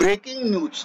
Breaking news.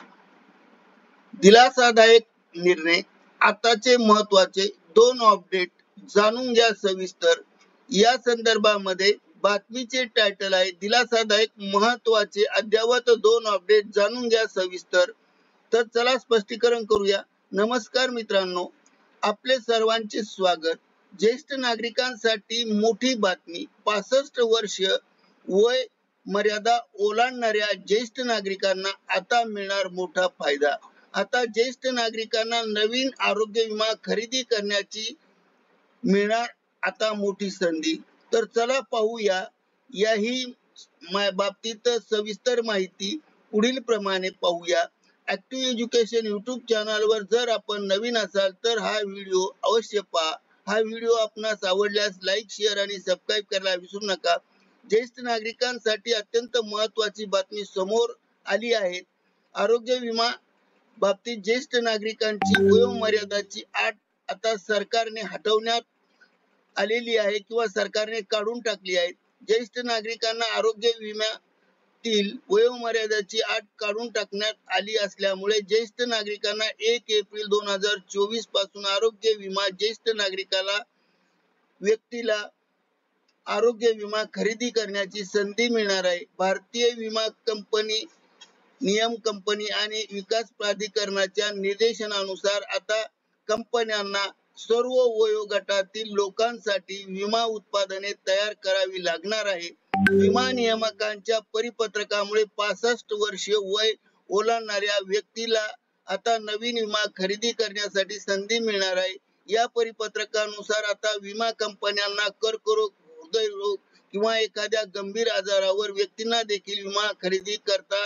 दिलासादायक निर्णय. आताचे महत्वाचे 2 अपडेट जाणून घ्या सविस्तर. या संदर्भामध्ये बातमीचे टायटल आहे दिलासादायक महत्वाचे अद्ययावत 2 अपडेट जाणून घ्या सविस्तर. तर चला स्पष्टीकरण करूया. नमस्कार मित्रांनो, आपले सर्वांचे स्वागत. ज्येष्ठ नागरिकांसाठी मोठी बातमी. 65 वर्ष वय मर्यादा ओलांडणाऱ्या ज्येष्ठ नागरिकांना आता मिळणार मोठा फायदा. आता ज्येष्ठ नागरिकांना नवीन आरोग्य विमा खरेदी करण्याची मिळणार आता मोठी संधी. तर चला पाहूया याही बाबतीत सविस्तर माहिती पुढील प्रमाणे पाहूया. ऍक्टिव्ह एज्युकेशन युट्यूब चॅनलवर जर आपण नवीन असाल तर हा व्हिडिओ अवश्य पहा. हा व्हिडिओ आपणास आवडल्यास लाईक, शेअर आणि सबस्क्राईब करायला विसरू नका. ज्येष्ठ नागरिकांसाठी अत्यंत महत्वाची बातमी समोर आली आहे. आरोग्य विमा बाबतीत ज्येष्ठ नागरिकांची वयोमर्यादाची अट आता सरकारने हटवण्यात आलेली आहे किंवा सरकारने काढून टाकली आहे. ज्येष्ठ नागरिकांना आरोग्य विम्यातील वयोमर्यादाची अट काढून टाकण्यात आली असल्यामुळे ज्येष्ठ नागरिकांना 1 एप्रिल 2024 पासून आरोग्य विमा ज्येष्ठ नागरिकाला व्यक्तीला आरोग्य विमा खरेदी करण्याची संधी मिळणार आहे. भारतीय विमा कंपनी नियम कंपनी आणि विकास प्राधिकरणाच्या निर्देशनानुसार आता कंपन्यांना सर्व वयोगटातील लोकांसाठी विमा उत्पादने तयार करावी लागणार आहे. विमा नियामकांच्या परिपत्रकामुळे 65 वर्ष वय ओलांडणाऱ्या व्यक्तीला आता नवीन विमा खरेदी करण्यासाठी संधी मिळणार आहे. या परिपत्रकानुसार आता विमा कंपन्यांना कर्करोग, हृदयरोग किंवा एखाद्या गंभीर आजारावर व्यक्तींना देखील विमा खरेदी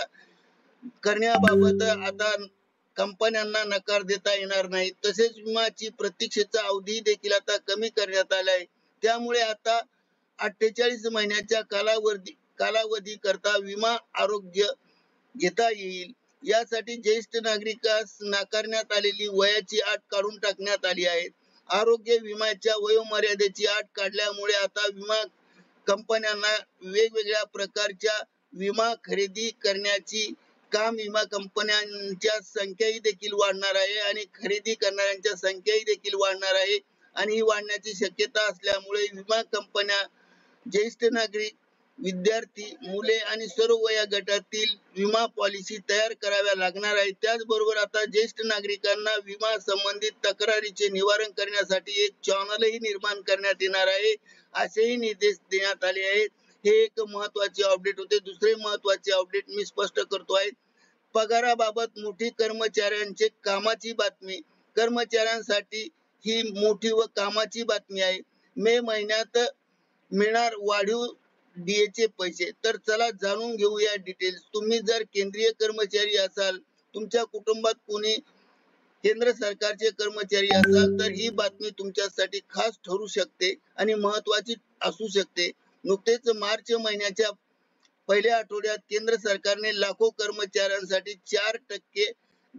करण्याबाबत आता कंपन्यांना नकार देता येणार नाही. तसेच विमाची प्रतीक्षेचा अवधी देखील आता कमी करण्यात आला आहे. त्यामुळे आता 48 महिन्याच्या कालावधी करता विमा आरोग्य घेता येईल. यासाठी ज्येष्ठ नागरिकास नाकारण्यात आलेली वयाची अट काढून टाकण्यात आली आहे. आरोग्य विम्याच्या वयोमर्यादेची अट काढल्यामुळे आता विमा कंपन्यांना वेगवेगळ्या प्रकारच्या विमा खरेदी करण्याची काम विमा कंपन्यांच्या संख्याही देखील वाढणार आहे आणि खरेदी करणाऱ्यांच्या संख्याही देखील वाढणार आहे. आणि ही वाढण्याची शक्यता असल्यामुळे विमा कंपन्या ज्येष्ठ नागरिक, विद्यार्थी, मुले आणि सर्व वयोगटातील विमा पॉलिसी तयार कराव्या लागणार आहे. त्याचबरोबर आता ज्येष्ठ नागरिकांना विमा संबंधित तक्रारीचे निवारण करण्यासाठी एक चॅनलही निर्माण करण्यात येणार आहे, असेही निर्देश देण्यात आले आहेत. हे एक महत्वाचे अपडेट होते. दुसरे महत्वाचे अपडेट मी स्पष्ट करतो आहे. पगाराबाबत मोठी कर्मचाऱ्यांचे कामाची बातमी. कर्मचाऱ्यांसाठी ही मोठी व कामाची बातमी आहे. मे महिन्यात मिळणार वाढीव डीएचे पैसे. तर चला जाणून घेऊया डिटेल्स. तुम्ही जर केंद्रीय कर्मचारी असाल, तुमच्या कुटुंबात कोणी केंद्र सरकारचे कर्मचारी असाल तर ही बातमी तुमच्यासाठी खास ठरू शकते आणि महत्वाची असू शकते. नुकतेच मार्च महिन्याच्या पहिल्या आठवड्यात केंद्र सरकारने लाखो कर्मचाऱ्यांसाठी 4%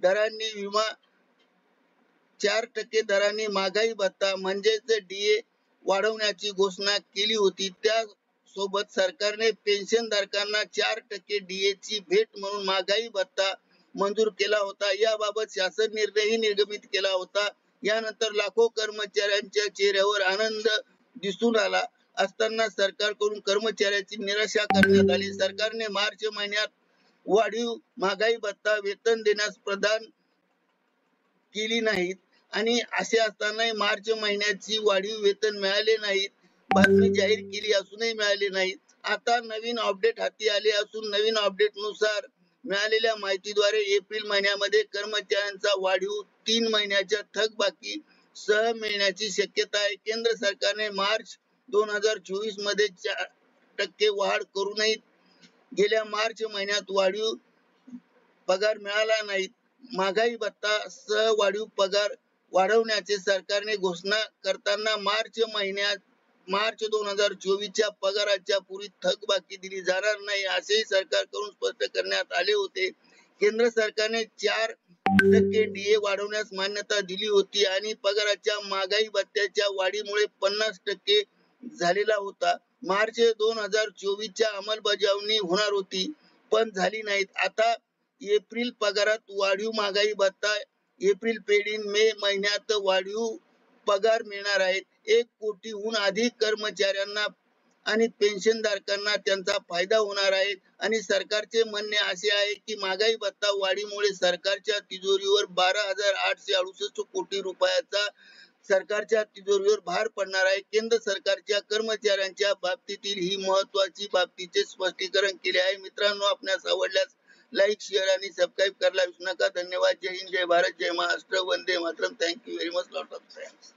दरांनी महागाई भत्ता म्हणजेच डीए वाढवण्याची घोषणा केली होती. त्यासोबत सरकारने पेन्शनधारकांना 4% डीएची भेट म्हणून महागाई भत्ता मंजूर केला होता. याबाबत शासन निर्णयही निर्गमित केला होता. यानंतर लाखो कर्मचाऱ्यांच्या चेहऱ्यावर आनंद दिसून आला असताना सरकारकडून कर्मचाऱ्यांची निराशा करण्यात आली. सरकारने मार्च महिन्यात वाढीव महागाई भत्ता वेतन देण्यास प्रदान केली नाहीत आणि असे असतानाही मार्च महिन्याची वाढीव वेतन मिळाले नाहीत. बातमी जाहीर केली असूनही मिळाले नाहीत. आता नवीन अपडेट हाती आले असून नवीन अपडेट नुसार मिळालेल्या माहितीद्वारे एप्रिल महिन्यामध्ये कर्मचाऱ्यांचा वाढीव 3 महिन्याच्या थकबाकी सह मिळण्याची शक्यता आहे. केंद्र सरकारने मार्च 2024 मध्ये 4% वाढ करूनही गेल्या मार्च महिन्यात वाढीव पगार मिळाला नाही. महागाई भत्ता सह वाढीव पगार वाढवण्याचे सरकारने घोषणा करताना मार्च 2024च्या पगाराच्या पूर्वी थकबाकी दिली जाणार नाही असेही सरकारकडून स्पष्ट करण्यात आले होते. केंद्र सरकारने 4% डीए वाढवण्यास मान्यता दिली होती आणि पगाराच्या महागाई भत्त्याच्या वाढीमुळे 50% झालेला होता. मार्च 2024च्या अंमलबजावणी होणार होती पण झाली नाहीत. आता एप्रिल पगारात वाढीव महागाई भत्ता एप्रिल पेड मे महिन्यात वाढीव पगार मिळणार आहेत. 1 कोटीहून अधिक कर्मचाऱ्यांना आणि पेन्शनधारकांना त्यांचा फायदा होणार आहे. आणि सरकारचे म्हणणे असे आहे की महागाई भत्ता वाढीमुळे सरकारच्या तिजोरीवर 12,868 कोटी रुपयाचा सरकारच्या तिजोरीवर भार पडणार आहे. केंद्र सरकारच्या कर्मचाऱ्यांच्या बाबतीतील ही महत्वाची बाबतीचे स्पष्टीकरण केले आहे. मित्रांनो, आपणास आवडल्यास लाईक, शेअर आणि सबस्क्राईब करायला विसरू नका. धन्यवाद. जय हिंद, जय भारत, जय महाराष्ट्र, वंदे मातरम. Thank you very much. Lot of thanks.